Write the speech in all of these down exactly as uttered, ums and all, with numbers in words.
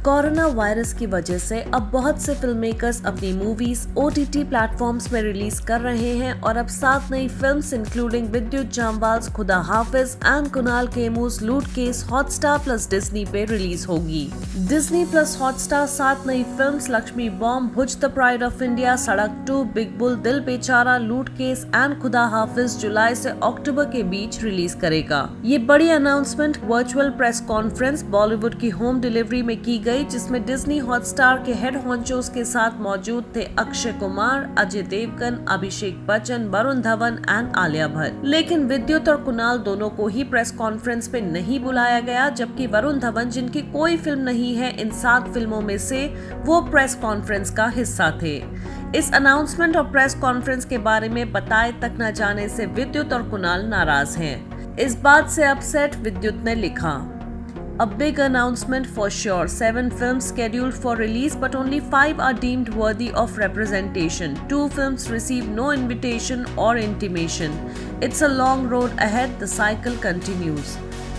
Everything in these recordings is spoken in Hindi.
कोरोना वायरस की वजह से अब बहुत से फिल्म मेकर्स अपनी मूवीज ओटीटी प्लेटफॉर्म्स में रिलीज कर रहे हैं और अब सात नई फिल्म्स इंक्लूडिंग विद्युत जामवाल खुदा हाफिज and Kunal Khemu's Lootcase Hotstar plus Disney पे रिलीज होगी। डिज्नी प्लस हॉटस्टार सात नई films Laxmii bomb, Bhuj the pride of India, Sadak two, big bull, Dil Bechara, लूट केस एंड खुदा हाफिज जुलाई से अक्टूबर के बीच रिलीज करेगा। ये बड़ी announcement virtual press conference Bollywood की होम डिलीवरी में की गई, जिसमें डिज्नी हॉटस्टार के हेड हॉन्चोस के साथ मौजूद थे अक्षय कुमार, अजय देवगन, अभिषेक बच्चन, वरुण धवन एंड आलिया भट्ट। लेकिन विद्युत और कुणाल दोनों को ही प्रेस कॉन्फ्रेंस पे नहीं बुलाया गया, जबकि वरुण धवन, जिनकी कोई फिल्म नहीं है इन सात फिल्मों में से, वो प्रेस कॉन्फ्रेंस का हिस्सा थे। इस अनाउंसमेंट और प्रेस कॉन्फ्रेंस के बारे में बताए तक न जाने से विद्युत और कुणाल नाराज हैं। इस बात से अपसेट विद्युत ने लिखा, A big announcement for sure. Seven films scheduled for release, but only five are deemed worthy of representation. Two films received no invitation or intimation. It's a long road ahead. The cycle continues.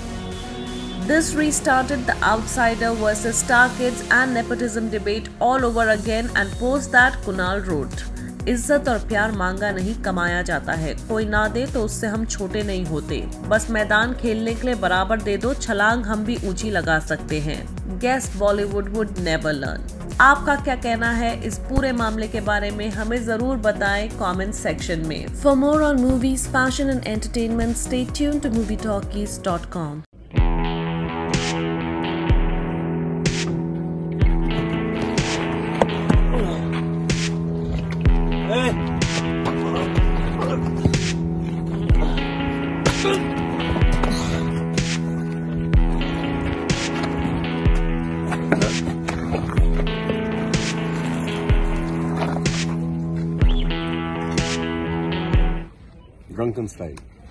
This restarted the outsider versus Star Kids and nepotism debate all over again, and post that Kunal wrote, इज्जत और प्यार मांगा नहीं कमाया जाता है, कोई ना दे तो उससे हम छोटे नहीं होते, बस मैदान खेलने के लिए बराबर दे दो, छलांग हम भी ऊंची लगा सकते हैं। Guess Bollywood would never learn. आपका क्या कहना है इस पूरे मामले के बारे में, हमें जरूर बताएं कमेंट सेक्शन में। For more on movies, fashion and entertainment, stay tuned to movie talkies dot com. Drunken style.